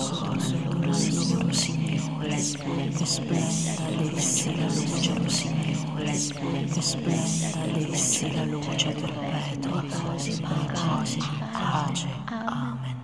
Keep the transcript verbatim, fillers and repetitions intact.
sotto la Signore, Signore, che splenda l'essi la luce del Signore, che splenda l'essi la luce perpetua, pace, pace, pace. Amen.